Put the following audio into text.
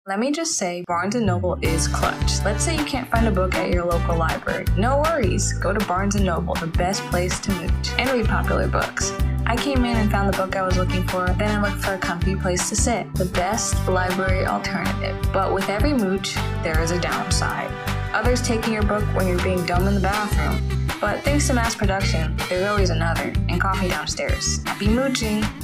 Let me just say, Barnes & Noble is clutch. Let's say you can't find a book at your local library. No worries, go to Barnes & Noble, the best place to mooch and read popular books. I came in and found the book I was looking for, then I looked for a comfy place to sit. The best library alternative. But with every mooch, there is a downside. Others taking your book when you're being dumb in the bathroom. But thanks to mass production, there's always another, and coffee downstairs. Happy mooching!